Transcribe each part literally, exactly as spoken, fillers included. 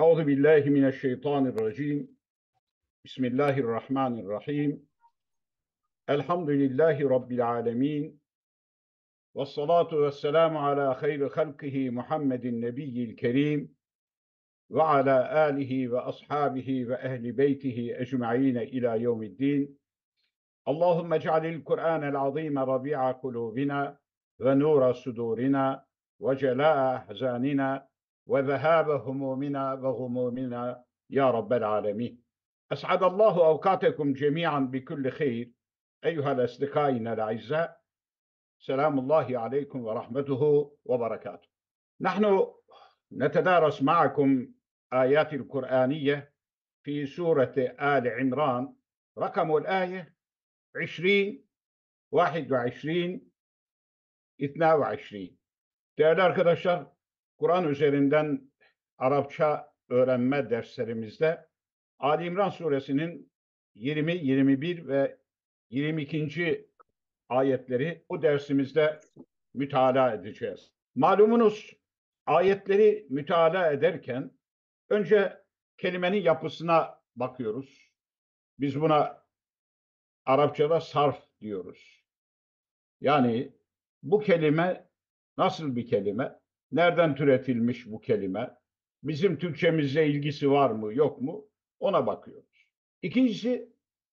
Euzu billahi mineşşeytanirracim. Bismillahirrahmanirrahim. Elhamdülillahi rabbil alamin. Ves salatu vesselamu ala hayri halkihi Muhammedin nebiyyil kerim ve ala alihi ve ashabihi ve ehli beytihi ecmaîn ila yevmiddin. Allahumme ec'alil Kur'anel azîme rabi'a kulûbina ve nûra sudûrina ve celâ'a ahzânina ve zehâbe humûmina ve gumûmina ya rabbel âlemin. Es'adallahu evkâtekum cemî'an bi kulli hayr. Eyyuhel esdikâinel a'izzâ. Selamullahi aleyküm ve rahmetuhu ve berekatuhu. Nahnu netedâres ma'akum âyâtil Kur'âniyye fi sûreti Âli İmrân. Rakamul âye عشرين واحد وعشرين اثنا وعشرين. Değerli arkadaşlar, Kur'an üzerinden Arapça öğrenme derslerimizde Ali İmran suresinin yirmi, yirmi bir ve yirmi ikinci ayetleri bu dersimizde mütalaa edeceğiz. Malumunuz ayetleri mütalaa ederken önce kelimenin yapısına bakıyoruz. Biz buna Arapçada sarf diyoruz. Yani bu kelime nasıl bir kelime? Nereden türetilmiş bu kelime? Bizim Türkçemizle ilgisi var mı, yok mu? Ona bakıyoruz. İkincisi,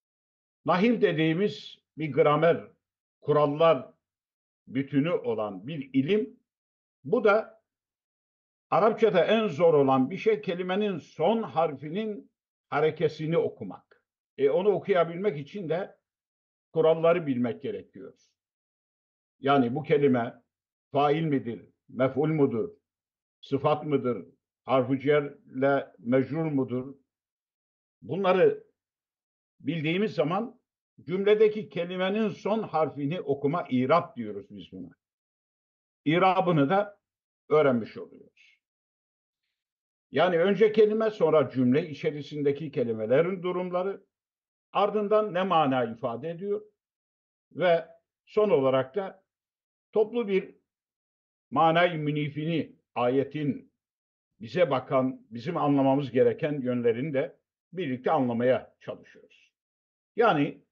nahiv dediğimiz bir gramer, kurallar bütünü olan bir ilim. Bu da Arapçada en zor olan bir şey, kelimenin son harfinin harekesini okumak. E onu okuyabilmek için de kuralları bilmek gerekiyor. Yani bu kelime fail midir, mef'ul mudur, sıfat mıdır, harf-ı cerle mecrur mudur? Bunları bildiğimiz zaman cümledeki kelimenin son harfini okuma, irab diyoruz biz buna. İrabını da öğrenmiş oluyoruz. Yani önce kelime, sonra cümle içerisindeki kelimelerin durumları, ardından ne mana ifade ediyor ve son olarak da toplu bir manay münifini, ayetin bize bakan, bizim anlamamız gereken yönlerini de birlikte anlamaya çalışıyoruz. Yani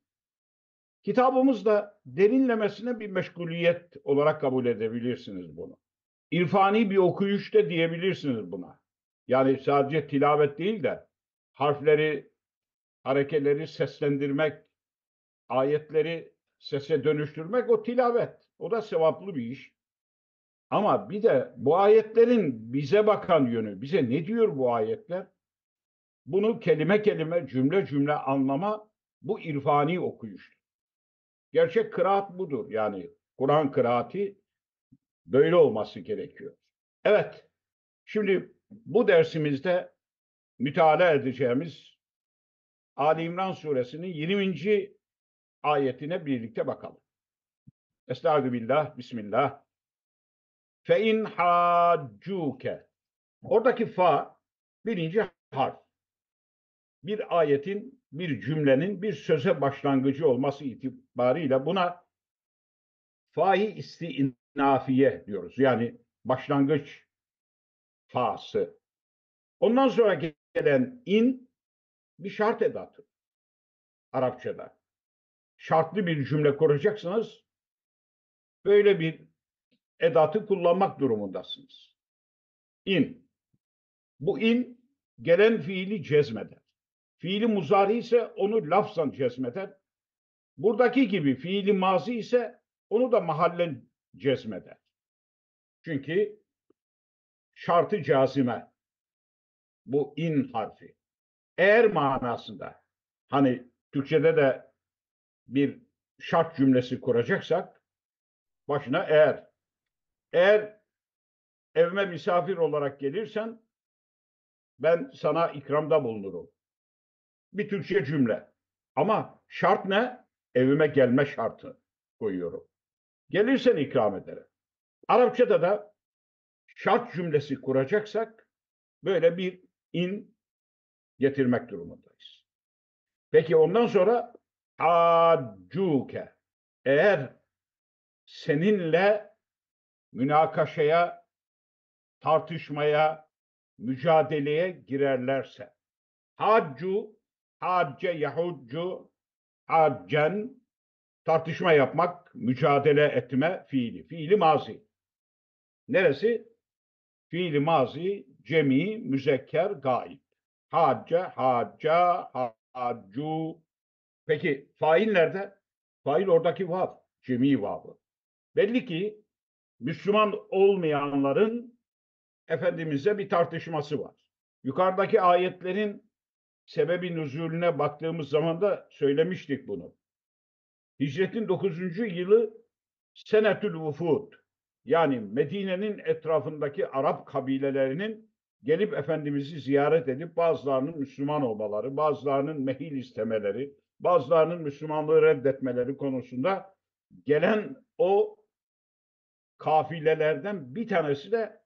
kitabımızda derinlemesine bir meşguliyet olarak kabul edebilirsiniz bunu. İrfani bir okuyuş da diyebilirsiniz buna. Yani sadece tilavet değil de harfleri, harekeleri seslendirmek, ayetleri sese dönüştürmek o tilavet. O da sevaplı bir iş. Ama bir de bu ayetlerin bize bakan yönü, bize ne diyor bu ayetler? Bunu kelime kelime, cümle cümle anlama, bu irfani okuyuş. Gerçek kıraat budur. Yani Kur'an kıraati böyle olması gerekiyor. Evet, şimdi bu dersimizde mütalaa edeceğimiz Ali İmran suresinin yirminci ayetine birlikte bakalım. Estağfirullah, bismillah. Fe in haccuke. Oradaki fa birinci harf. Bir ayetin, bir cümlenin bir söze başlangıcı olması itibarıyla buna fa-i istinafiye diyoruz. Yani başlangıç fası. Ondan sonra gelen in bir şart edatı Arapçada. Şartlı bir cümle kuracaksınız. Böyle bir edatı kullanmak durumundasınız. İn. Bu in gelen fiili cezmeder. Fiili muzari ise onu lafzan cezmeder. Buradaki gibi fiili mazi ise onu da mahallen cezmeder. Çünkü şartı cazime bu in harfi. Eğer manasında, hani Türkçe'de de bir şart cümlesi kuracaksak başına eğer. Eğer evime misafir olarak gelirsen ben sana ikramda bulunurum. Bir Türkçe cümle. Ama şart ne? Evime gelme şartı koyuyorum. Gelirsen ikram ederim. Arapçada da şart cümlesi kuracaksak böyle bir in getirmek durumundayız. Peki ondan sonra haccuke. Eğer seninle münakaşaya, tartışmaya, mücadeleye girerlerse. Haccu, hacce yahudcu, haccen, tartışma yapmak, mücadele etme fiili. Fiili mazi. Neresi? Fiili mazi, cemi, müzekker, gaib. Hacce, hacca, haccu. Peki fail nerede? Fail oradaki vav, cemi vavı. Belli ki Müslüman olmayanların Efendimiz'e bir tartışması var. Yukarıdaki ayetlerin sebebi nüzulüne baktığımız zaman da söylemiştik bunu. Hicretin dokuzuncu yılı Senetül Vufud, yani Medine'nin etrafındaki Arap kabilelerinin gelip Efendimiz'i ziyaret edip bazılarının Müslüman olmaları, bazılarının mehil istemeleri, bazılarının Müslümanlığı reddetmeleri konusunda gelen o kafilelerden bir tanesi de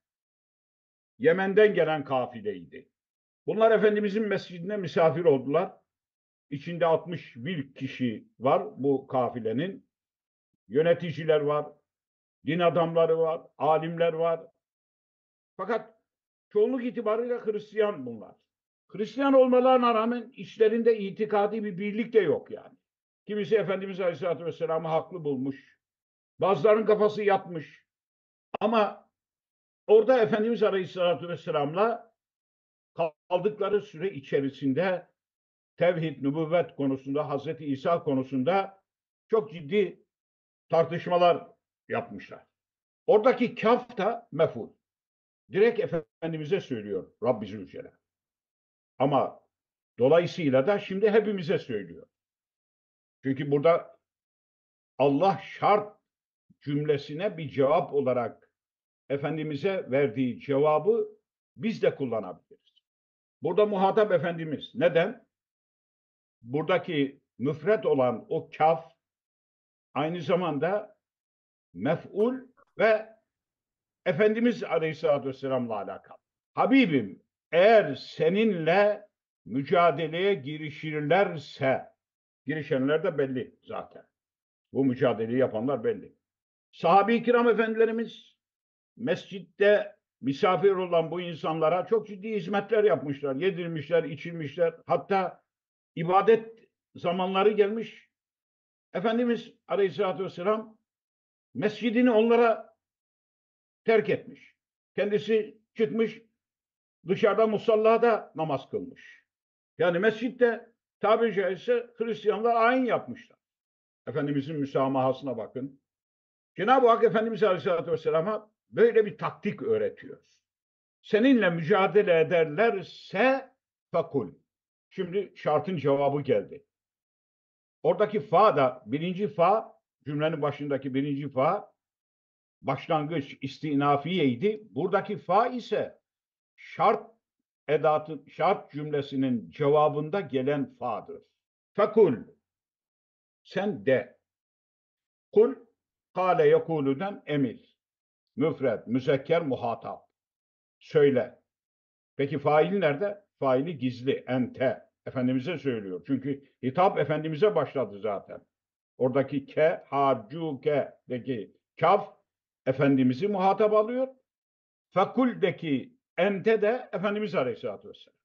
Yemen'den gelen kafileydi. Bunlar Efendimizin mescidine misafir oldular. İçinde altmış bir kişi var bu kafilenin. Yöneticiler var, din adamları var, alimler var. Fakat çoğunluk itibariyle Hristiyan bunlar. Hristiyan olmalarına rağmen içlerinde itikadi bir birlik de yok yani. Kimisi Efendimiz Aleyhisselatü Vesselam'ı haklı bulmuş. Bazılarının kafası yatmış. Ama orada Efendimiz Aleyhisselatü Vesselam'la kaldıkları süre içerisinde tevhid, nübüvvet konusunda, Hazreti İsa konusunda çok ciddi tartışmalar yapmışlar. Oradaki kaf da mef'ul. Direkt Efendimiz'e söylüyor Rabbi Zülcelal. Ama dolayısıyla da şimdi hepimize söylüyor. Çünkü burada Allah şart cümlesine bir cevap olarak Efendimiz'e verdiği cevabı biz de kullanabiliriz. Burada muhatap Efendimiz. Neden? Buradaki müfret olan o kaf aynı zamanda mef'ul ve Efendimiz Aleyhisselatü Vesselam'la alakalı. Habibim, eğer seninle mücadeleye girişirlerse, girişenler de belli zaten. Bu mücadeleyi yapanlar belli. Sahabe-i kiram efendilerimiz mescitte misafir olan bu insanlara çok ciddi hizmetler yapmışlar. Yedirmişler, içirmişler. Hatta ibadet zamanları gelmiş. Efendimiz Aleyhisselatü Vesselam mescidini onlara terk etmiş. Kendisi çıkmış, dışarıda musallada namaz kılmış. Yani mescitte tabiri caizse Hristiyanlar ayin yapmışlar. Efendimizin müsamahasına bakın. Cenab-ı Hak Efendimiz Aleyhisselatü Vesselam'a böyle bir taktik öğretiyor. Seninle mücadele ederlerse fakul. Şimdi şartın cevabı geldi. Oradaki fa da birinci fa, cümlenin başındaki birinci fa başlangıç istinafiyeydi. Buradaki fa ise şart edatı, şart cümlesinin cevabında gelen fa'dır. Fakul, sen de. Kul, kâle yekulüden emir. Müfred, müzekker, muhatap. Söyle. Peki fail nerede? Faili gizli, ente. Efendimiz'e söylüyor. Çünkü hitap Efendimiz'e başladı zaten. Oradaki ke, haccuke'deki kaf Efendimiz'i muhatap alıyor. Fakul'deki ente de Efendimiz Aleyhisselatü Vesselam.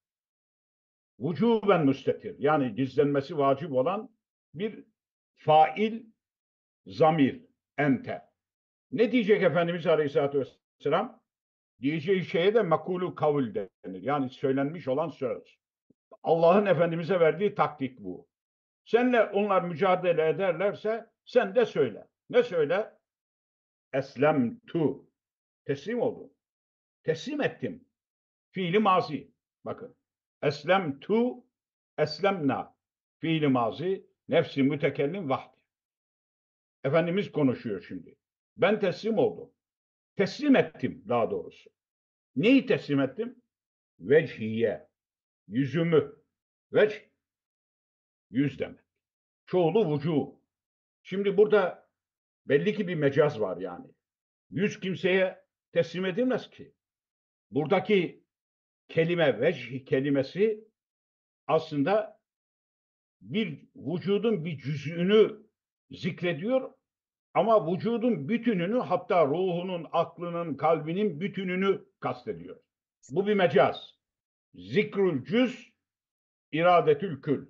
Vücuben müstetir, yani gizlenmesi vacip olan bir fail zamir, ente. Ne diyecek Efendimiz Aleyhisselatü Vesselam? Diyeceği şeye de mekulü kavul denir. Yani söylenmiş olan söz. Allah'ın Efendimiz'e verdiği taktik bu. Senle onlar mücadele ederlerse sen de söyle. Ne söyle? Eslem tu. Teslim oldum. Teslim ettim. Fiili mazi. Bakın. Eslem tu, eslemna. Fiili mazi, nefsi mütekellim vahdi. Efendimiz konuşuyor şimdi. Ben teslim oldum. Teslim ettim daha doğrusu. Neyi teslim ettim? Vecihiye. Yüzümü. Vecih. Yüz demek. Çoğulu vücuh. Şimdi burada belli ki bir mecaz var yani. Yüz kimseye teslim edilmez ki. Buradaki kelime, vecih kelimesi aslında bir vücudun bir cüz'ünü zikrediyor ama vücudun bütününü, hatta ruhunun, aklının, kalbinin bütününü kastediyor. Bu bir mecaz. Zikrül cüz, iradetül kül.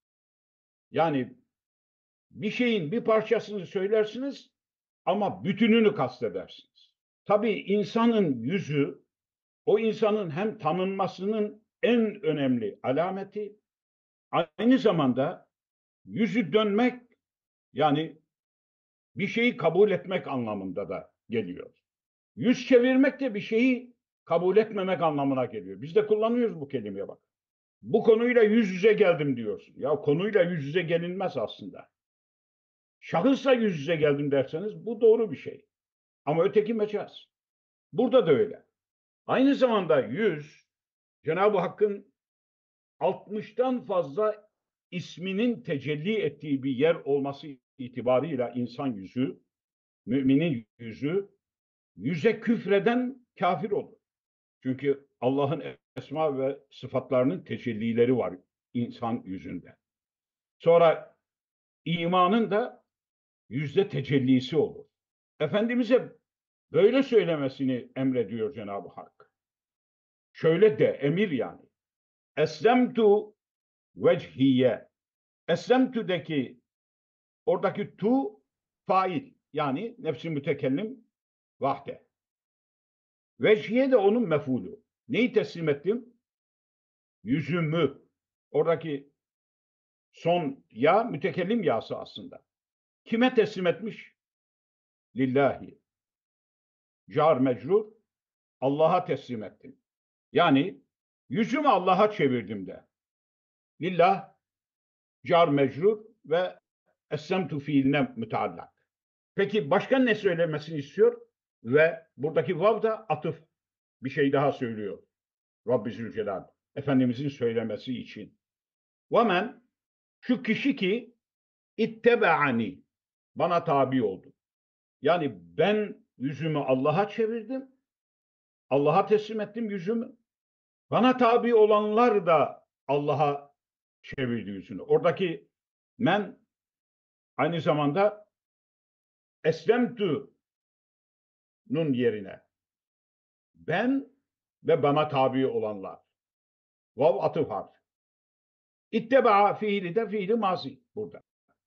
Yani bir şeyin bir parçasını söylersiniz ama bütününü kastedersiniz. Tabii insanın yüzü, o insanın hem tanınmasının en önemli alameti, aynı zamanda yüzü dönmek, yani bir şeyi kabul etmek anlamında da geliyor. Yüz çevirmek de bir şeyi kabul etmemek anlamına geliyor. Biz de kullanıyoruz bu kelimeye bak. Bu konuyla yüz yüze geldim diyorsun. Ya konuyla yüz yüze gelinmez aslında. Şahısla yüz yüze geldim derseniz bu doğru bir şey. Ama öteki mecaz. Burada da öyle. Aynı zamanda yüz, Cenab-ı Hakk'ın altmıştan fazla isminin tecelli ettiği bir yer olması itibarıyla insan yüzü, müminin yüzü, yüze küfreden kafir olur. Çünkü Allah'ın esma ve sıfatlarının tecellileri var insan yüzünde. Sonra imanın da yüzde tecellisi olur. Efendimiz'e böyle söylemesini emrediyor Cenab-ı Hak. Şöyle de emir yani. Eslemtu vecihiye. Eslemtu'daki oradaki tu fail, yani nefs-i mütekellim vahde. Vecihiye de onun mef'ulü. Neyi teslim ettim? Yüzümü. Oradaki son ya mütekellim yası aslında. Kime teslim etmiş? Lillahi. Car mecrur, Allah'a teslim ettim. Yani yüzümü Allah'a çevirdim de. Lillah, car mecrur ve essemtu fiiline müteallak. Peki başka ne söylemesini istiyor? Ve buradaki vav da atıf. Bir şey daha söylüyor Rabbi Zülcelal. Efendimizin söylemesi için. Ve şu kişi ki ittebe'ani, bana tabi oldu. Yani ben yüzümü Allah'a çevirdim. Allah'a teslim ettim yüzümü. Bana tabi olanlar da Allah'a çevirdi yüzünü. Oradaki men aynı zamanda eslemtu'nun yerine ben ve bana tabi olanlar. Vav atıf harf. İtteba fiili de fiili mazi burada.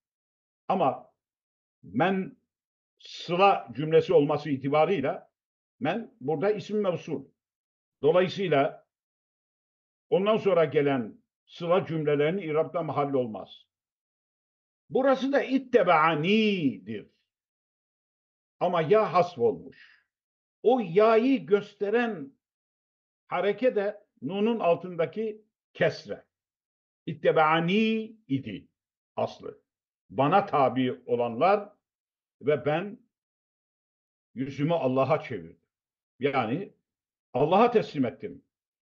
Ama men sıla cümlesi olması itibarıyla men burada isim mevsul. Dolayısıyla ondan sonra gelen sıla cümlelerinin irabda mahalli olmaz. Burası da ittebaani'dir. Ama ya hasf olmuş. O ya'yı gösteren hareke de nunun altındaki kesre. İttebaani idi aslı. Bana tabi olanlar ve ben yüzümü Allah'a çevirdim. Yani Allah'a teslim ettim.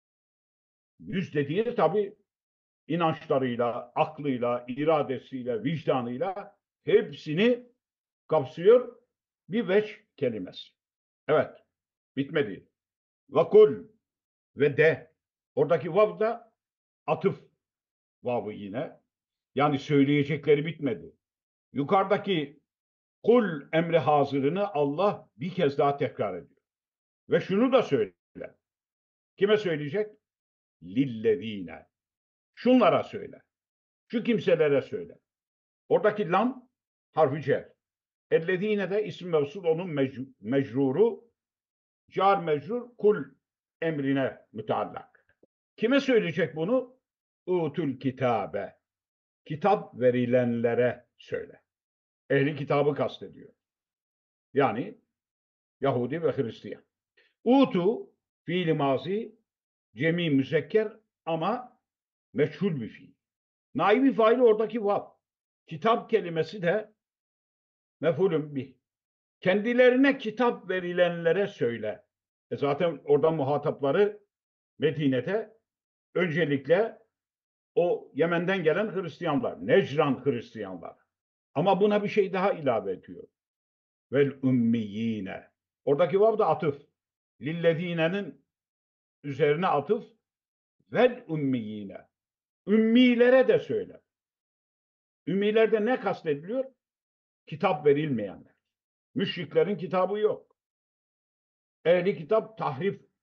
Yüz dediği tabi inançlarıyla, aklıyla, iradesiyle, vicdanıyla hepsini kapsıyor bir veç kelimesi. Evet, bitmedi. Ve kul ve de. Oradaki vav da atıf vavı yine. Yani söyleyecekleri bitmedi. Yukarıdaki kul emri hazırını Allah bir kez daha tekrar ediyor. Ve şunu da söyle. Kime söyleyecek? Lillezine. Şunlara söyle. Şu kimselere söyle. Oradaki lam harfi cer. Ellezine de isim mevsul onun mec- mecruru, car mecrur kul emrine müteallak. Kime söyleyecek bunu? Utul kitabe. Kitap verilenlere söyle. Ehli kitabı kastediyor. Yani Yahudi ve Hristiyan. Utu fiili mazi, cemi müzekker ama meçhul bir fiil. Naibi faili oradaki vav. Kitap kelimesi de mef'ulün bih. Kendilerine kitap verilenlere söyle. E zaten orada muhatapları Medine'de öncelikle o Yemen'den gelen Hristiyanlar, Necran Hristiyanlar. Ama buna bir şey daha ilave ediyor. Vel ümmiyine. Oradaki vav da atıf. Lillezine'nin üzerine atıf. Vel ümmiyine. Ümmilere de söyle. Ümmilerde ne kastediliyor? Kitap verilmeyenler. Müşriklerin kitabı yok. Ehli kitap tahrif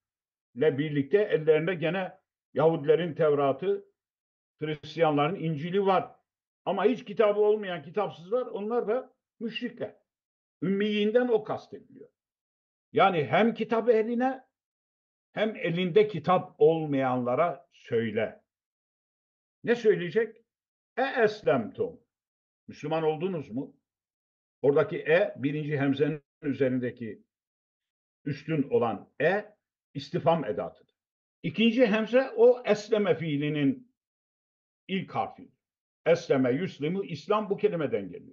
birlikte ellerinde gene Yahudilerin Tevrat'ı, Hristiyanların İncil'i var. Ama hiç kitabı olmayan kitapsızlar, onlar da müşrikler. Ümmiyinden o kastediliyor. Yani hem kitap ehline hem elinde kitap olmayanlara söyle. Ne söyleyecek? E eslemtum. Müslüman oldunuz mu? Oradaki e, birinci hemzenin üzerindeki üstün olan e, istifam edatıdır. İkinci hemze o esleme fiilinin ilk harfi. Esleme, yüslimu, İslam bu kelimeden geliyor.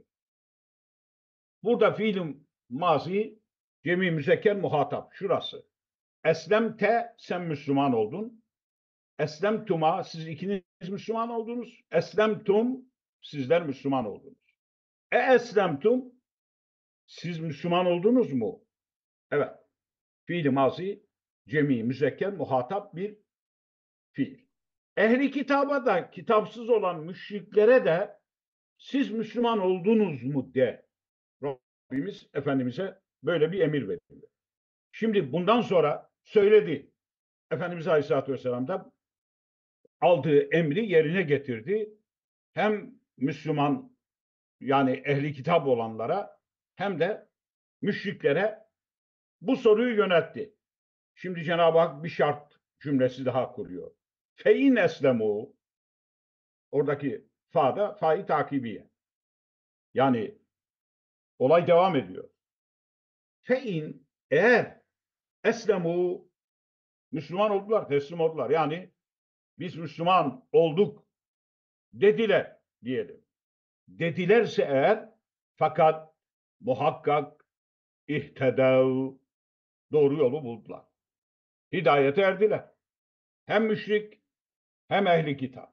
Burada fiilim mazi, cemi müzekker muhatap. Şurası. Eslemte, sen Müslüman oldun. Eslemtuma, siz ikiniz Müslüman oldunuz. Eslemtum, sizler Müslüman oldunuz. E eslemtum, siz Müslüman oldunuz mu? Evet. Fiil-i mazi, cemi, müzekker, muhatap bir fiil. Ehli kitaba da, kitapsız olan müşriklere de siz Müslüman oldunuz mu de. Rabbimiz Efendimiz'e böyle bir emir verildi. Şimdi bundan sonra söyledi. Efendimiz Aleyhisselatü Vesselam da aldığı emri yerine getirdi. Hem Müslüman, yani ehli kitap olanlara hem de müşriklere bu soruyu yöneltti. Şimdi Cenab-ı Hak bir şart cümlesi daha kuruyor. Fein eslemu, oradaki fa'da fa-i takibiye. Yani olay devam ediyor. Fein, eğer eslemu, Müslüman oldular, teslim oldular. Yani biz Müslüman olduk dediler diyelim. Dedilerse eğer, fakat muhakkak ihtedev, doğru yolu buldular. Hidayete erdiler. Hem müşrik hem ehli kitap.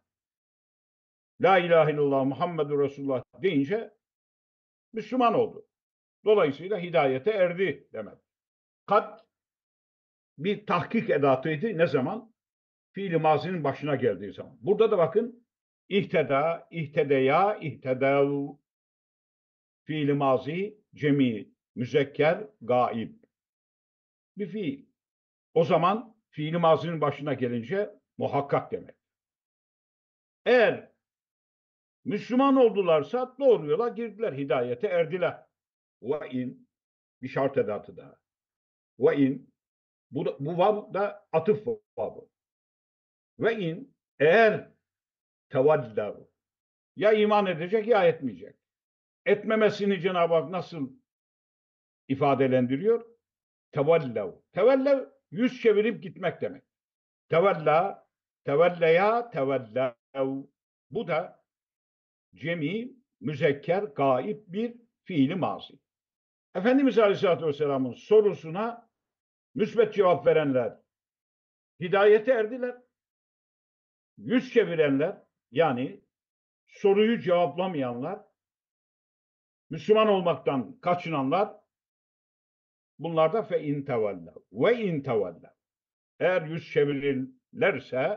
La ilahe illallah Muhammedur Resulullah deyince Müslüman oldu. Dolayısıyla hidayete erdi demek. Kat bir tahkik edatıydı. Ne zaman? Fiil-i mazinin başına geldiği zaman. Burada da bakın ihteda, ihtedeya, ihtedev, fiil-i mazi, cemi, müzekker, gaib. Bir fiil. O zaman fiil-i mazinin başına gelince muhakkak demek. Eğer Müslüman oldularsa doğru yola girdiler, hidayete erdiler. Ve in, bir şart edatı daha. Ve in, bu, da, bu vav da atıf vavı. Ve in, eğer tevallav, ya iman edecek ya etmeyecek. Etmemesini Cenab-ı Hak nasıl ifadelendiriyor? Tevallav. Tevallav, yüz çevirip gitmek demek. Tevalla, tevelleya, tevallav. Bu da cemi, müzekker, gaib bir fiili mazi. Efendimiz Aleyhisselatü Vesselam'ın sorusuna müsbet cevap verenler hidayete erdiler. Yüz çevirenler, yani soruyu cevaplamayanlar, Müslüman olmaktan kaçınanlar, bunlar da fe in tevella ve in tevella. Eğer yüz çevirirlerse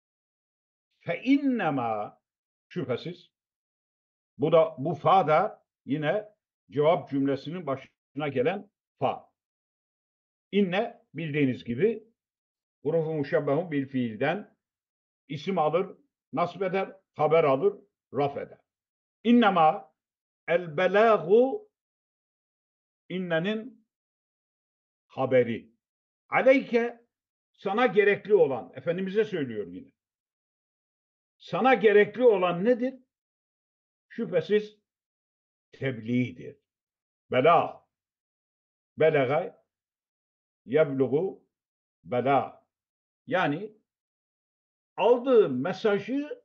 fe innema, şüphesiz bu da bu fa da yine cevap cümlesinin başına gelen fa. İnne bildiğiniz gibi hurufu muşabbehun bil fiilden isim alır, nasb eder, haber alır, raf eder. İnnema el belâhu, innenin haberi. Aleyke, sana gerekli olan, Efendimiz'e söylüyor yine. Sana gerekli olan nedir? Şüphesiz tebliğdir. Bela. Belega yebluğu bela. Yani aldığı mesajı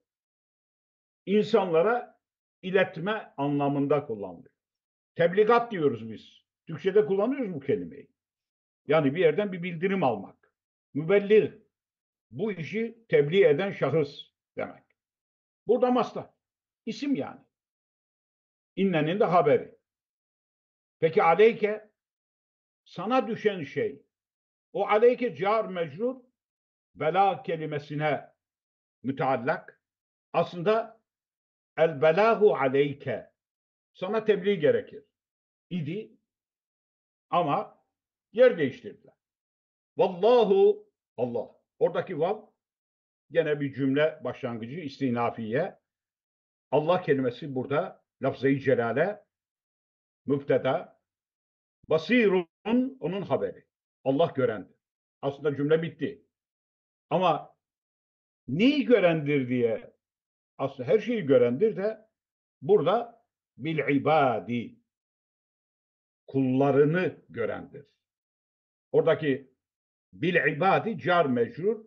insanlara iletme anlamında kullanılıyor. Tebligat diyoruz biz. Türkçe'de kullanıyoruz bu kelimeyi. Yani bir yerden bir bildirim almak. Mübellir. Bu işi tebliğ eden şahıs demek. Burada mastar. İsim yani. İnnenin de haberi. Peki aleyke, sana düşen şey, o aleyke car mecrur, bela kelimesine müteallak. Aslında el belahu aleyke, sana tebliğ gerekir idi ama yer değiştirdiler. Vallahu Allah. Oradaki vav gene bir cümle başlangıcı istinafiye. Allah kelimesi burada lafz-ı celale, müfteda, basirun onun haberi. Allah görendir. Aslında cümle bitti. Ama neyi görendir diye, aslında her şeyi görendir de burada bil ibadi, kullarını görendir. Oradaki bil ibadi car mecrur,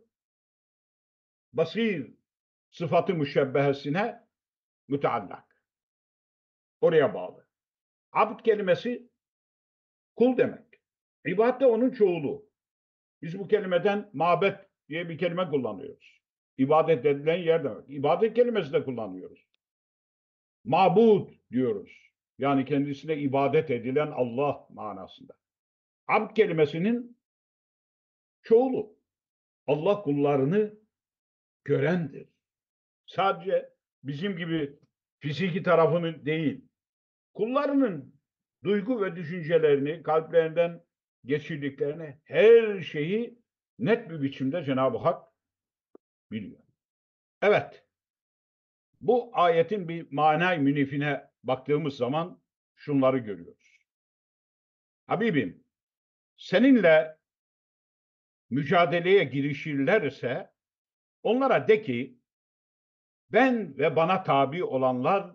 basir sıfatı müşebbehesine müteallak. Oraya bağlı. Abd kelimesi kul demek. İbad de onun çoğulu. Biz bu kelimeden mabet diye bir kelime kullanıyoruz. İbadet edilen yer demek. İbadet kelimesi de kullanıyoruz. Mabud diyoruz. Yani kendisine ibadet edilen Allah manasında. Abd kelimesinin çoğulu. Allah kullarını görendir. Sadece bizim gibi fiziki tarafını değil, kullarının duygu ve düşüncelerini, kalplerinden geçirdiklerini, her şeyi net bir biçimde Cenab-ı Hak biliyor. Evet, bu ayetin bir manay münifine baktığımız zaman şunları görüyoruz. Habibim, seninle mücadeleye girişirlerse onlara de ki, ben ve bana tabi olanlar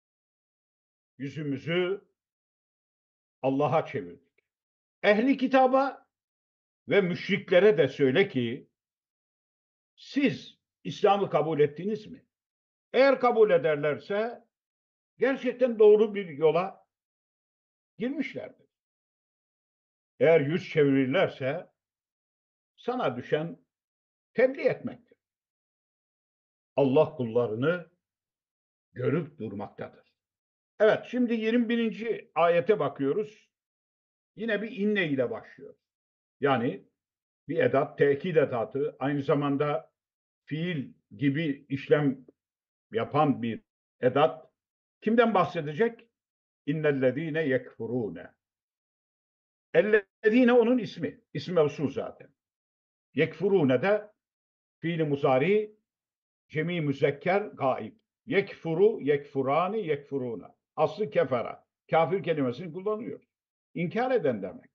yüzümüzü Allah'a çevirdik. Ehli kitaba ve müşriklere de söyle ki, siz İslam'ı kabul ettiniz mi? Eğer kabul ederlerse gerçekten doğru bir yola girmişlerdir. Eğer yüz çevirirlerse sana düşen tebliğ etmektir. Allah kullarını görüp durmaktadır. Evet, şimdi yirmi birinci ayete bakıyoruz. Yine bir inne ile başlıyor. Yani bir edat, tekit edatı, aynı zamanda fiil gibi işlem yapan bir edat. Kimden bahsedecek? İnnellezîne yekfurûne. Ellezîne onun ismi. İsmi mevsul zaten. Yekfurûne de fiil-i muzari, cemi müzekker, gaib. Yekfuru, yekfurani, yekfuruna. Aslı kefera. Kafir kelimesini kullanıyor. İnkar eden demek.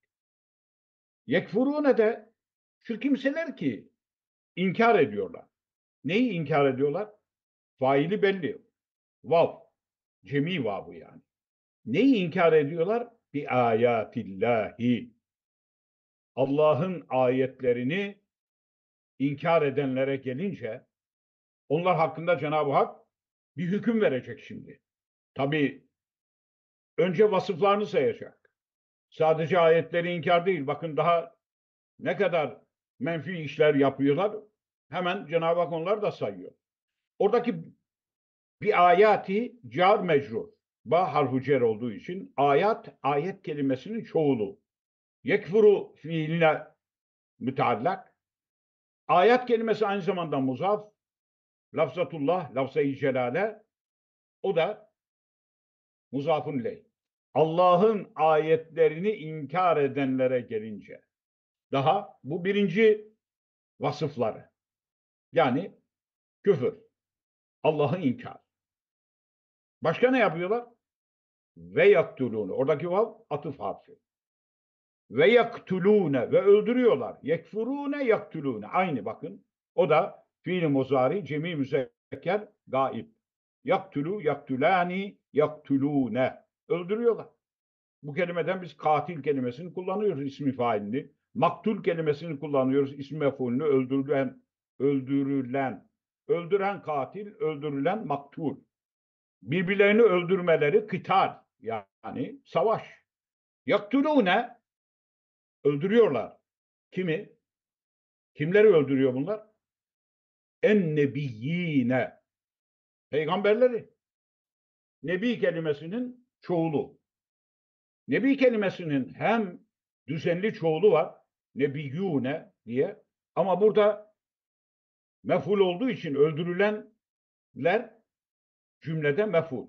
Yekfurune de şu kimseler ki inkar ediyorlar. Neyi inkar ediyorlar? Faili belli. Vav. Cemi vavı yani. Neyi inkar ediyorlar? Bi ayatillahi. Allah'ın ayetlerini inkar edenlere gelince onlar hakkında Cenab-ı Hak bir hüküm verecek şimdi. Tabii önce vasıflarını sayacak. Sadece ayetleri inkar değil. Bakın daha ne kadar menfi işler yapıyorlar. Hemen Cenab-ı Hak onları da sayıyor. Oradaki bir ayati car mecrur. Ba harfu cer olduğu için ayat, ayet kelimesinin çoğulu. Yekfuru fiiline müteallak. Ayat kelimesi aynı zamanda muzaf. Lafzatullah, lafzayı celale. O da muzafun ley. Allah'ın ayetlerini inkar edenlere gelince. Daha bu birinci vasıfları. Yani küfür. Allah'ı inkar. Başka ne yapıyorlar? Ve yaktulûne. Oradaki vav atıf harfi. Ve yaktulûne. Ve öldürüyorlar. Yekfurûne yaktulûne. Aynı bakın. O da fiil-i muzari, cemi müzekker, gaib. Yaktulu, yaktulâni, yaktulûne. Öldürüyorlar. Bu kelimeden biz katil kelimesini kullanıyoruz, ismi failini. Maktul kelimesini kullanıyoruz, ismi mef'ulünü, öldürülen, öldürülen. Öldüren katil, öldürülen maktul. Birbirlerini öldürmeleri kıtal, yani savaş. Yaktulûne, öldürüyorlar. Kimi? Kimleri öldürüyor bunlar? En nebiyyine, peygamberleri. Nebi kelimesinin çoğulu. Nebi kelimesinin hem düzenli çoğulu var, nebiyyûne diye, ama burada mef'ul olduğu için öldürülenler cümlede mef'ul.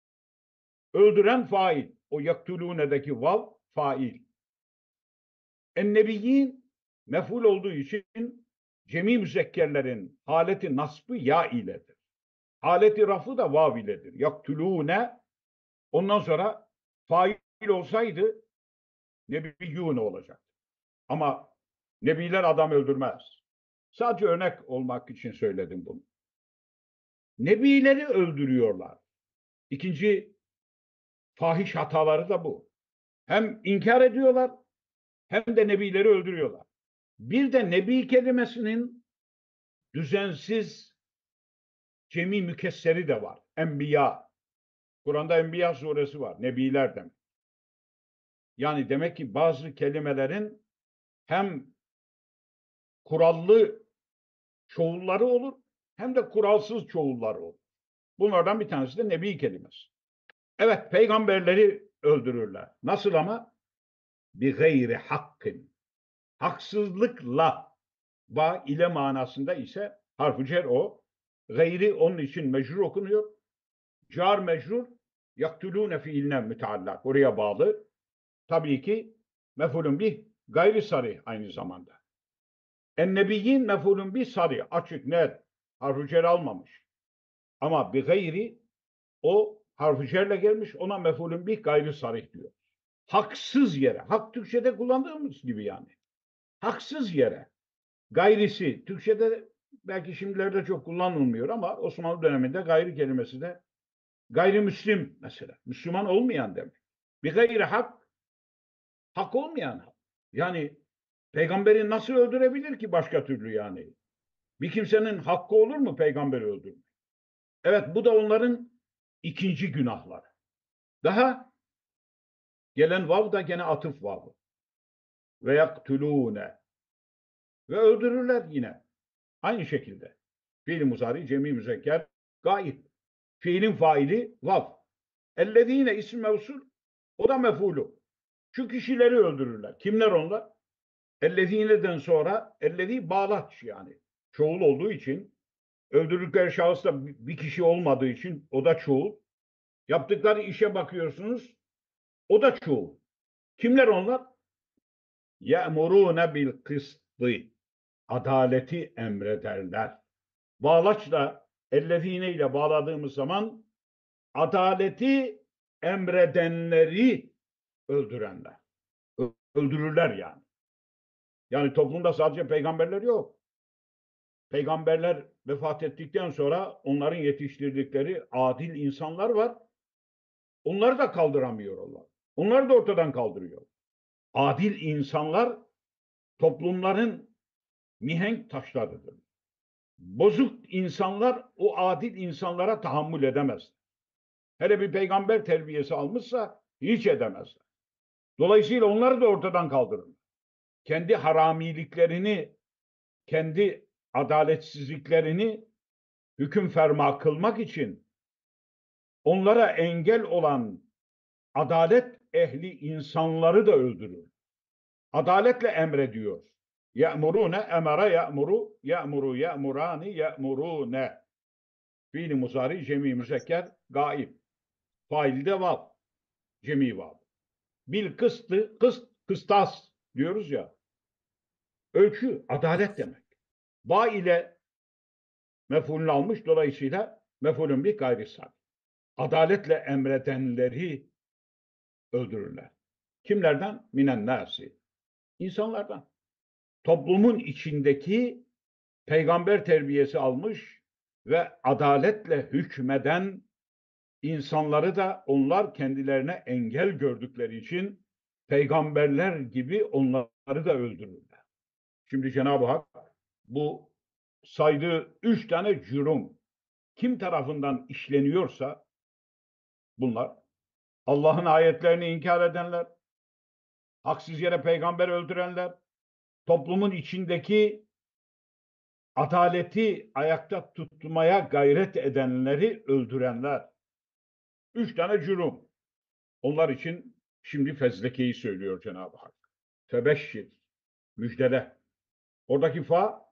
Öldüren fail. O yaktulûne'deki vav fail. En-nebiyyin mef'ul olduğu için cemi müzekkerlerin haleti nasbı ya iledir. Haleti rafı da vav iledir. Yaktulûne, ondan sonra fail olsaydı nebiyyûne olacak. Ama nebiler adam öldürmez. Sadece örnek olmak için söyledim bunu. Nebileri öldürüyorlar. İkinci fahiş hataları da bu. Hem inkar ediyorlar hem de nebileri öldürüyorlar. Bir de nebi kelimesinin düzensiz cemi mükesseri de var. Enbiya. Kur'an'da Enbiya suresi var. Nebiler demek. Yani demek ki bazı kelimelerin hem kurallı çoğulları olur hem de kuralsız çoğulları olur. Bunlardan bir tanesi de nebi kelimesi. Evet, peygamberleri öldürürler. Nasıl ama? Bi gayri hakkın. Haksızlıkla. Ba ile manasında ise harf-ı cer o. Gayri onun için mecrur okunuyor. Car mecrur yaktulûne fiiline müteallak. Oraya bağlı. Tabii ki mef'ulün bih gayri sarih aynı zamanda. Ennebiyyin mef'ulün bih sarih. Açık, net. Harf-ı cer almamış. Ama bi gayri o harf-ı cerle gelmiş. Ona mef'ulün bih gayri sarih diyor. Haksız yere. Hak Türkçe'de kullandığımız gibi yani. Haksız yere. Gayrisi. Türkçe'de belki şimdilerde çok kullanılmıyor ama Osmanlı döneminde gayri kelimesi de gayrimüslim mesela. Müslüman olmayan demek. Bir gayri hak, hak olmayan hak. Yani peygamberi nasıl öldürebilir ki başka türlü yani? Bir kimsenin hakkı olur mu peygamberi öldürmek? Evet, bu da onların ikinci günahları. Daha gelen vav da gene atıf vavı. Ve yaktulûne. Ve öldürürler yine. Aynı şekilde. Fiil-i muzari, cemi müzekker, gayb. Fiilin faili vav. Ellezîne isim mevsul, o da mef'ulü. Şu kişileri öldürürler. Kimler onlar? Ellezîne'den sonra ellezî bağlaç yani. Çoğul olduğu için öldürdükleri şahıs da bir kişi olmadığı için o da çoğul. Yaptıkları işe bakıyorsunuz. O da çoğul. Kimler onlar? Ye'murûne bil kıstı. Adaleti emrederler. Bağlaçla ellezîne ile bağladığımız zaman adaleti emredenleri öldürenler. Öldürürler yani. Yani toplumda sadece peygamberler yok. Peygamberler vefat ettikten sonra onların yetiştirdikleri adil insanlar var. Onları da kaldıramıyorlar. Onları da ortadan kaldırıyor. Adil insanlar toplumların mihenk taşlarıdır. Bozuk insanlar o adil insanlara tahammül edemez. Hele bir peygamber terbiyesi almışsa hiç edemezler. Dolayısıyla onları da ortadan kaldırın. Kendi haramiliklerini, kendi adaletsizliklerini hüküm ferma kılmak için onlara engel olan adalet ehli insanları da öldürür. Adaletle emrediyor. Ye'murune emara ye'muru ye'muru ye'murani ye'murune. Fiil-i muzari, cemi müzekker, gaib. Faili de vav. Cemi vav. Bil kıstı, kıst, kıstas diyoruz ya. Ölçü, adalet demek. Ba ile mef'ulünü almış, dolayısıyla mef'ulün bir gayri sabit. Adaletle emredenleri öldürürler. Kimlerden? Minen nasi. İnsanlardan. Toplumun içindeki peygamber terbiyesi almış ve adaletle hükmeden insanları da onlar kendilerine engel gördükleri için peygamberler gibi onları da öldürürler. Şimdi Cenab-ı Hak bu saydığı üç tane cürüm kim tarafından işleniyorsa bunlar Allah'ın ayetlerini inkar edenler, haksız yere peygamber öldürenler, toplumun içindeki adaleti ayakta tutmaya gayret edenleri öldürenler. Üç tane cürüm. Onlar için şimdi fezlekeyi söylüyor Cenab-ı Hak. Tebeşşir, müjdele. Oradaki fa,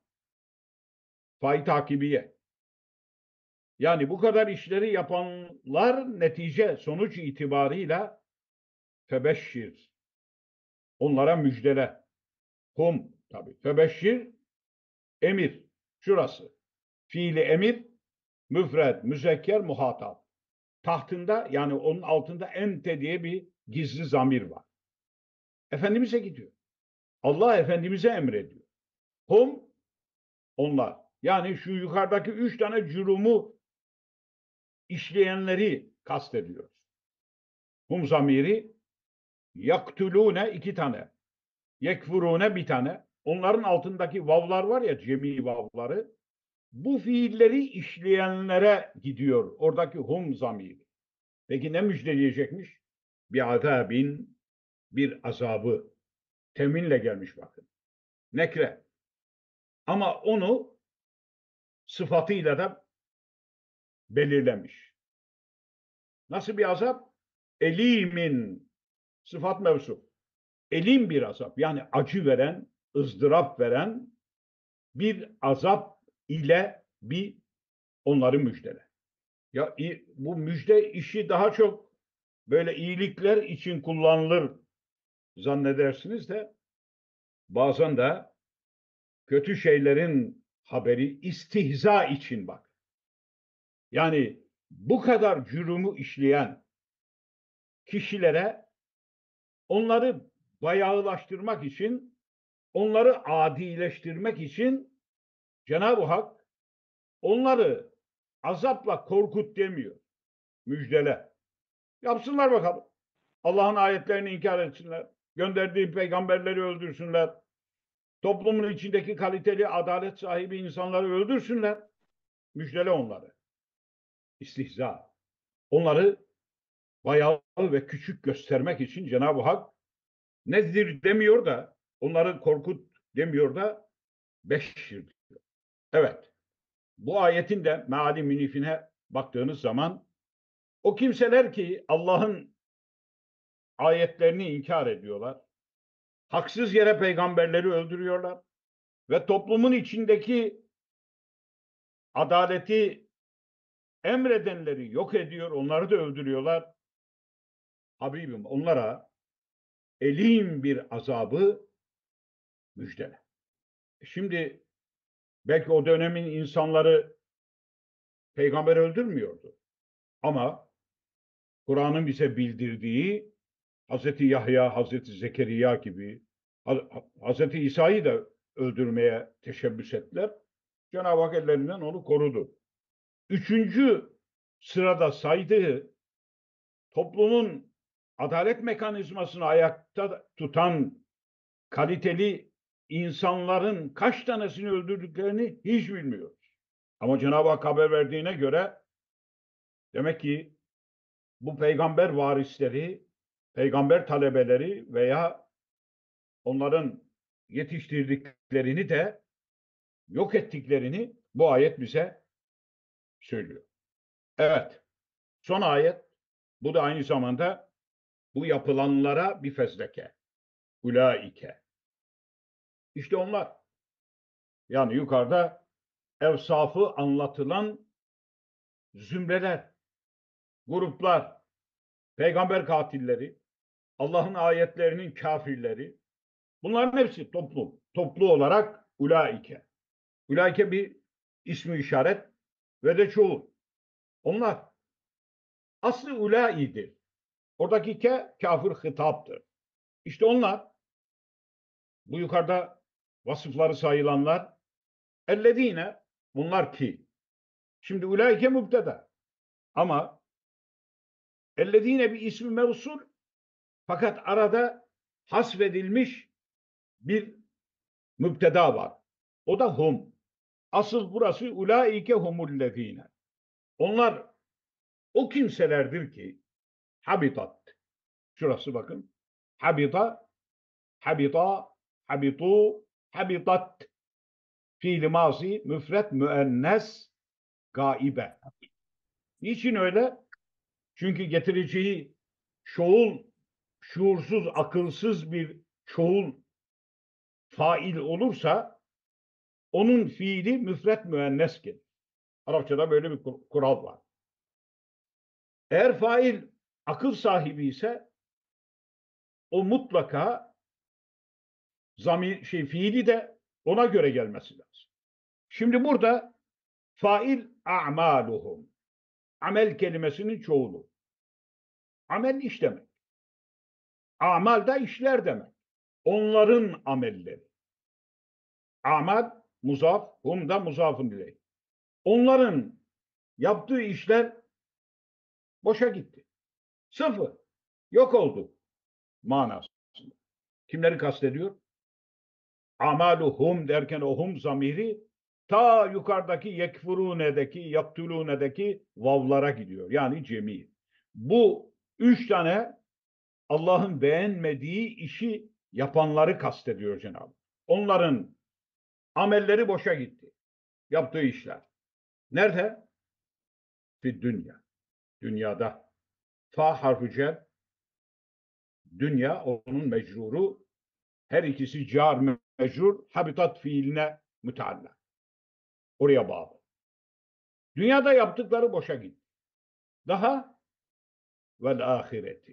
fa-i takibiye. Yani bu kadar işleri yapanlar netice, sonuç itibarıyla tebeşşir. Onlara müjdele. Hum tabii. Tebeşşir Emir. Şurası. Fiili emir, müfred, müzekker, muhatap. Tahtında yani onun altında ente diye bir gizli zamir var. Efendimiz'e gidiyor. Allah Efendimiz'e emrediyor. Hum, onlar. Yani şu yukarıdaki üç tane cürümü işleyenleri kastediyoruz. Hum zamiri, yaktulune iki tane, yekfurune bir tane. Onların altındaki vavlar var ya, cemi vavları. Bu fiilleri işleyenlere gidiyor. Oradaki hum zamiri. Peki ne müjdeleyecekmiş? Bir azabin, bir azabı. Teminle gelmiş bakın. Nekre. Ama onu sıfatıyla da belirlemiş. Nasıl bir azap? Elimin, sıfat mevsuf. Elim bir azap. Yani acı veren, ızdırap veren bir azap ile bir onları müjdele. Ya bu müjde işi daha çok böyle iyilikler için kullanılır zannedersiniz de bazen de kötü şeylerin haberi istihza için bak. Yani bu kadar cürümü işleyen kişilere onları bayağılaştırmak için, onları adileştirmek için Cenab-ı Hak onları azapla korkut demiyor. Müjdele. Yapsınlar bakalım. Allah'ın ayetlerini inkar etsinler. Gönderdiği peygamberleri öldürsünler. Toplumun içindeki kaliteli, adalet sahibi insanları öldürsünler. Müjdele onları. İstihza. Onları bayağı ve küçük göstermek için Cenab-ı Hak nedir demiyor da, onları korkut demiyor da beşşir diyor. Evet. Bu ayetin de meali münifine baktığınız zaman o kimseler ki Allah'ın ayetlerini inkar ediyorlar, haksız yere peygamberleri öldürüyorlar ve toplumun içindeki adaleti emredenleri yok ediyor, onları da öldürüyorlar. Habibim, onlara elim bir azabı müjdele. Şimdi belki o dönemin insanları peygamber öldürmüyordu. Ama Kur'an'ın bize bildirdiği Hazreti Yahya, Hazreti Zekeriya gibi Hazreti İsa'yı da öldürmeye teşebbüs ettiler. Cenab-ı Hak ellerinden onu korudu. Üçüncü sırada saydığı toplumun adalet mekanizmasını ayakta tutan kaliteli insanların kaç tanesini öldürdüklerini hiç bilmiyoruz. Ama Cenab-ı Hak haber verdiğine göre demek ki bu peygamber varisleri, peygamber talebeleri veya onların yetiştirdiklerini de yok ettiklerini bu ayet bize söylüyor. Evet, son ayet, bu da aynı zamanda bu yapılanlara bir fezleke. Ulaike. İşte onlar. Yani yukarıda evsafı anlatılan zümreler, gruplar, peygamber katilleri, Allah'ın ayetlerinin kafirleri, bunların hepsi toplu, toplu olarak ulaike. Ulaike bir ismi işaret ve de çoğu. Onlar aslı ulaidir. Oradaki ke kafir hitaptır. İşte onlar, bu yukarıda vasıfları sayılanlar, ellezine, bunlar ki, şimdi ulaike mübteda ama ellezine bir ismi mevsul, fakat arada hasfedilmiş bir mübteda var. O da hum. Asıl burası ulaike humullezine. Onlar o kimselerdir ki habitat. Şurası bakın. Habita, habita, habitu, habitat. Fiil-i mazi, müfret, müennes, gaibe. Niçin öyle? Çünkü getireceği şoğul, şuursuz, akılsız bir şoğul fail olursa onun fiili müfret müennes gelir. Arapçada böyle bir kural var. Eğer fail akıl sahibi ise o mutlaka zamir şey fiili de ona göre gelmesi lazım. Şimdi burada fail a'maluhum. Amel kelimesinin çoğulu. Amel iş demek. Amal da işler demek. Onların amelleri. Amal muzaf, hum da muzafın ileyh. Onların yaptığı işler boşa gitti. Sıfır. Yok oldu manasında. Kimleri kastediyor? Amaluhum derken o hum zamiri ta yukarıdaki yekfurune'deki, yaktulune'deki vavlara gidiyor. Yani cemi. Bu üç tane Allah'ın beğenmediği işi yapanları kastediyor Cenab-ı. Onların amelleri boşa gitti. Yaptığı işler. Nerede? Fi dünya. Dünyada. Fa harfu cer. Dünya onun mecruru. Her ikisi car mecrur. Habitat fiiline müteallak. Oraya bağlı. Dünyada yaptıkları boşa gitti. Daha vel ahireti.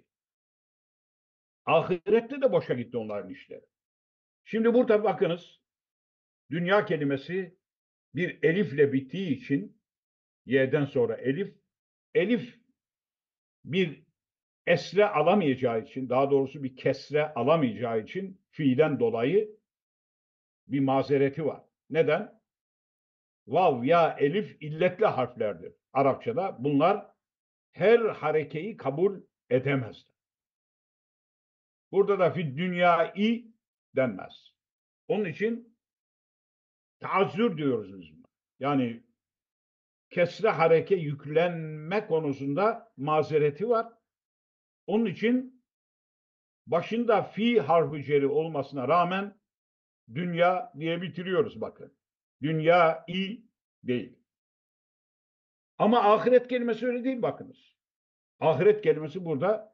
Ahirette de boşa gitti onların işleri. Şimdi burada bakınız. Dünya kelimesi bir elifle bittiği için y'den sonra elif, elif bir esre alamayacağı için, daha doğrusu bir kesre alamayacağı için fiilden dolayı bir mazereti var. Neden? Vav, ya, elif illetli harflerdir Arapçada. Bunlar her harekeyi kabul edemezler. Burada da fi dünyayı denmez. Onun için taazzür diyoruz biz buna. Yani kesre hareke yüklenme konusunda mazereti var. Onun için başında fi harfi ceri olmasına rağmen dünya diye bitiriyoruz bakın. Dünya i değil. Ama ahiret kelimesi öyle değil bakınız. Ahiret kelimesi burada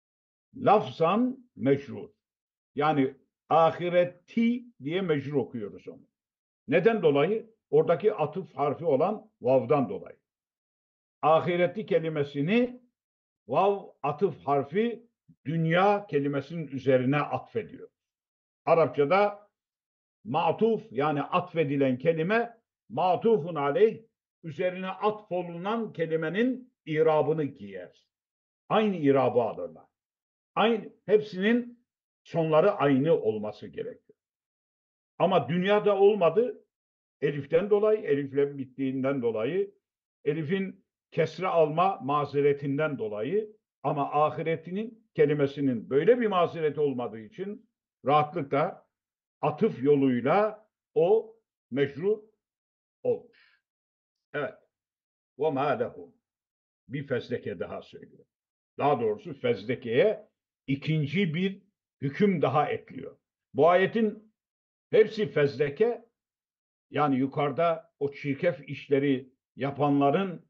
lafzan mecrur. Yani ahireti diye mecrur okuyoruz onu. Neden dolayı? Oradaki atıf harfi olan vav'dan dolayı. Ahireti kelimesini vav atıf harfi dünya kelimesinin üzerine atfediyor. Arapçada matuf yani atfedilen kelime matufun aleyh üzerine atfolunan kelimenin irabını giyer. Aynı irabı alırlar. Aynı, hepsinin sonları aynı olması gerekiyor. Ama dünyada olmadı. Eliften dolayı, elifle bittiğinden dolayı, elifin kesre alma mazeretinden dolayı, ama ahiretinin kelimesinin böyle bir mazereti olmadığı için rahatlıkla atıf yoluyla o meşru olmuş. Evet. وَمَا لَهُمْ Bir fezleke daha söylüyor. Daha doğrusu fezlekeye ikinci bir hüküm daha ekliyor. Bu ayetin hepsi fezleke, yani yukarıda o çirkef işleri yapanların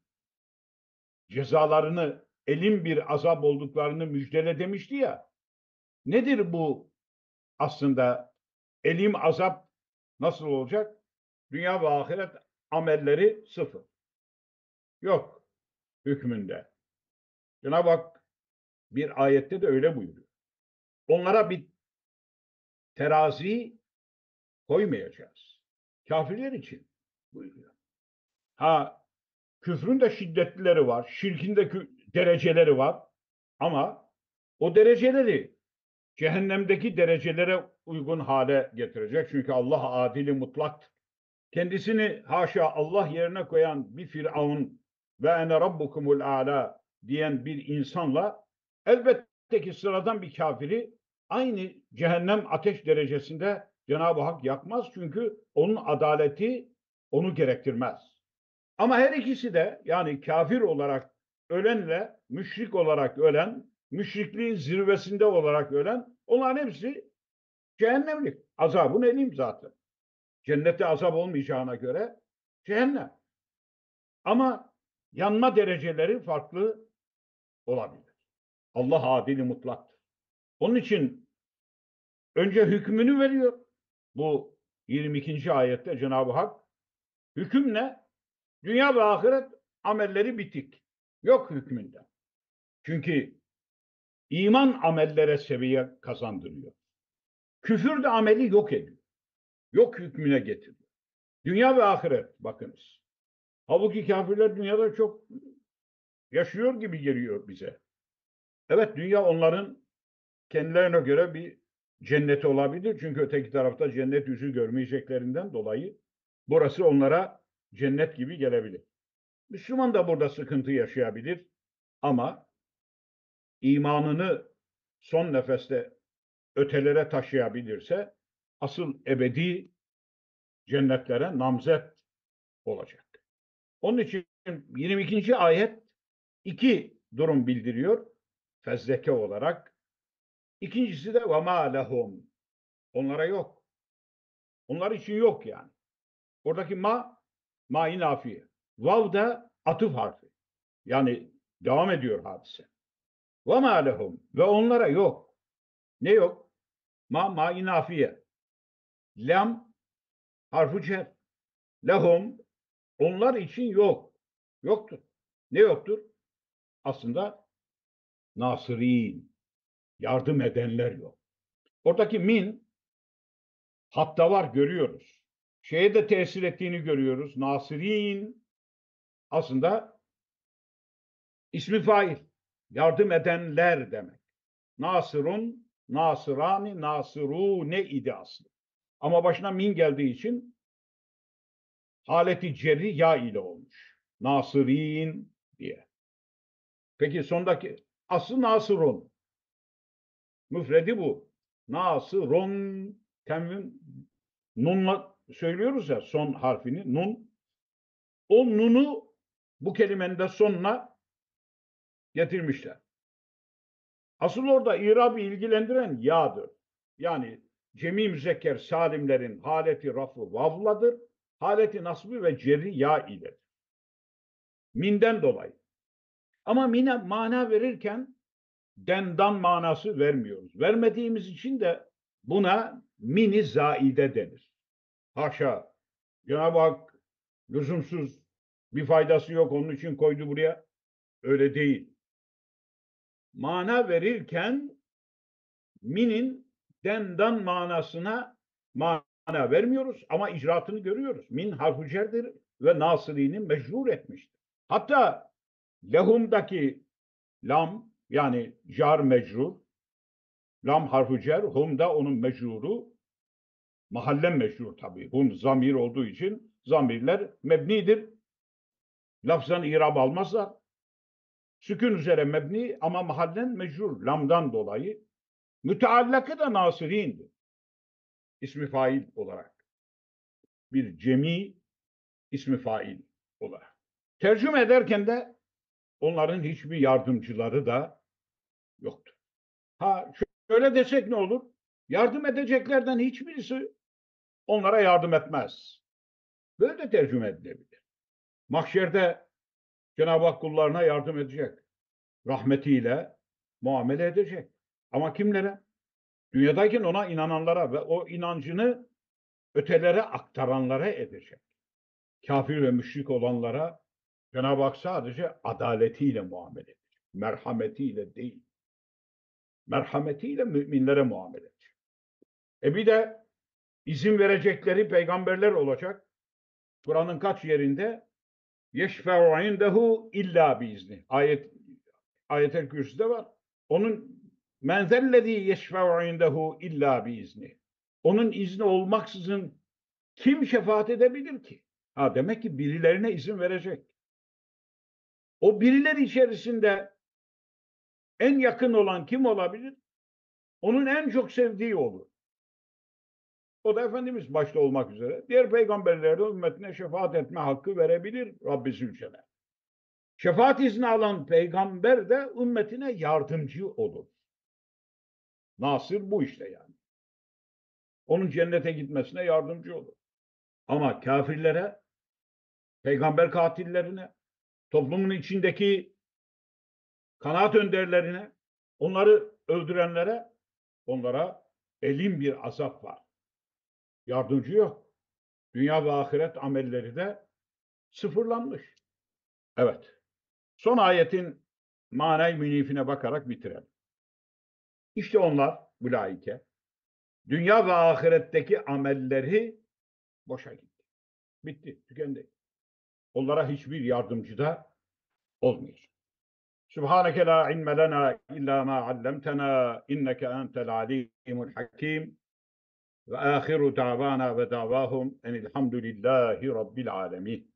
cezalarını, elin bir azap olduklarını müjdele demişti ya. Nedir bu aslında elim azap nasıl olacak? Dünya ve ahiret amelleri sıfır. Yok hükmünde. Cenab-ı Hak bir ayette de öyle buyuruyor. Onlara bir terazi koymayacağız. Kafirler için buyuruyor. Ha, küfrün de şiddetlileri var, şirkin de dereceleri var, ama o dereceleri cehennemdeki derecelere uygun hale getirecek. Çünkü Allah adili mutlaktır. Kendisini haşa Allah yerine koyan bir Firavun ve ene rabbukumul a'la diyen bir insanla elbette ki sıradan bir kafiri aynı cehennem ateş derecesinde Cenab-ı Hak yakmaz. Çünkü onun adaleti onu gerektirmez. Ama her ikisi de, yani kafir olarak ölenle müşrik olarak ölen, müşrikliğin zirvesinde olarak ölen, onların hepsi cehennemlik. Azabın elim zaten. Cennette azap olmayacağına göre cehennem. Ama yanma dereceleri farklı olabilir. Allah adili mutlaktır. Onun için önce hükmünü veriyor. Bu yirmi ikinci ayette Cenab-ı Hak hüküm ne? Dünya ve ahiret amelleri bitik. Yok hükmünde. Çünkü iman amellere seviye kazandırıyor. Küfür de ameli yok ediyor. Yok hükmüne getiriyor. Dünya ve ahiret bakınız. Halbuki kafirler dünyada çok yaşıyor gibi geliyor bize. Evet, dünya onların kendilerine göre bir cenneti olabilir. Çünkü öteki tarafta cennet yüzü görmeyeceklerinden dolayı burası onlara cennet gibi gelebilir. Müslüman da burada sıkıntı yaşayabilir ama imanını son nefeste ötelere taşıyabilirse asıl ebedi cennetlere namzet olacak. Onun için yirmi ikinci ayet iki durum bildiriyor fezleke olarak. İkincisi de ve ma lehum. Onlara yok. Onlar için yok yani. Oradaki ma, ma-i nafiye. Vav da atıf harfi. Yani devam ediyor hadise. Ve ma lehum. Ve onlara yok. Ne yok? Ma, ma-i nafiye. Lam, harfu cer. Lehum, onlar için yok. Yoktur. Ne yoktur? Aslında nasirin, yardım edenler yok. Oradaki min, hatta var görüyoruz. Şeye de tesir ettiğini görüyoruz. Nasirin, aslında ismi fail. Yardım edenler demek. Nasırun, nasırani, nasırune idi aslında. Ama başına min geldiği için haleti cerri ya ile olmuş. Nasırin diye. Peki sondaki aslı nasırun. Müfredi bu. Nasırun, temvin nunla söylüyoruz ya son harfini. Nun. O nunu bu kelimenin de sonuna getirmişler. Asıl orada İrab'ı ilgilendiren ya'dır. Yani cemi müzekker salimlerin haleti rafı vavladır. Haleti nasbı ve cerri ya iledir. Minden dolayı. Ama mine mana verirken dendan manası vermiyoruz. Vermediğimiz için de buna mini zaide denir. Haşa. Cenab-ı Hak lüzumsuz bir faydası yok onun için koydu buraya. Öyle değil. Mana verirken minin dendan manasına mana vermiyoruz ama icraatını görüyoruz. Min harfu cerdir ve nasılini mecrur etmiştir. Hatta lehumdaki lam yani car mecrur, lam harfu cer, hum da onun mecruru, mahallen mecrur tabii. Hum zamir olduğu için zamirler mebnidir. Lafzan irab almazlar. Sükun üzere mebni ama mahallen mecrur lamdan dolayı. Müteallakı da nasirindir. İsmi fail olarak. Bir cemi ismi fail olarak. Tercüme ederken de onların hiçbir yardımcıları da yoktur. Ha şöyle desek ne olur? Yardım edeceklerden hiçbirisi onlara yardım etmez. Böyle de tercüme edilebilir. Mahşerde Cenab-ı Hak kullarına yardım edecek. Rahmetiyle muamele edecek. Ama kimlere? Dünyadayken ona inananlara ve o inancını ötelere aktaranlara edecek. Kafir ve müşrik olanlara Cenab-ı Hak sadece adaletiyle muamele edecek. Merhametiyle değil. Merhametiyle müminlere muamele edecek. E bir de izin verecekleri peygamberler olacak. Kur'an'ın kaç yerinde yeşfe'u indehu illa biizni. Ayet Ayet-el Kürsü'de var. Onun menzellezî yeşfe'u indehu illa biizni. Onun izni olmaksızın kim şefaat edebilir ki? Ha demek ki birilerine izin verecek. O birileri içerisinde en yakın olan kim olabilir? Onun en çok sevdiği olur. O da Efendimiz başta olmak üzere. Diğer peygamberlere de ümmetine şefaat etme hakkı verebilir Rabbi Zülcelal. Şefaat izni alan peygamber de ümmetine yardımcı olur. Nasır bu işte yani. Onun cennete gitmesine yardımcı olur. Ama kafirlere, peygamber katillerine, toplumun içindeki kanaat önderlerine, onları öldürenlere, onlara elin bir azap var. Yardımcı yok. Dünya ve ahiret amelleri de sıfırlanmış. Evet. Son ayetin manay münifine bakarak bitirelim. İşte onlar, mülaike, dünya ve ahiretteki amelleri boşa gitti. Bitti, tükendi. Onlara hiçbir yardımcı da olmayacak. Subhaneke la ilme lena illa ma allamtena inneke entel alimul hakim ve ahiru davana ve davahum enilhamdülillahi rabbil alemin.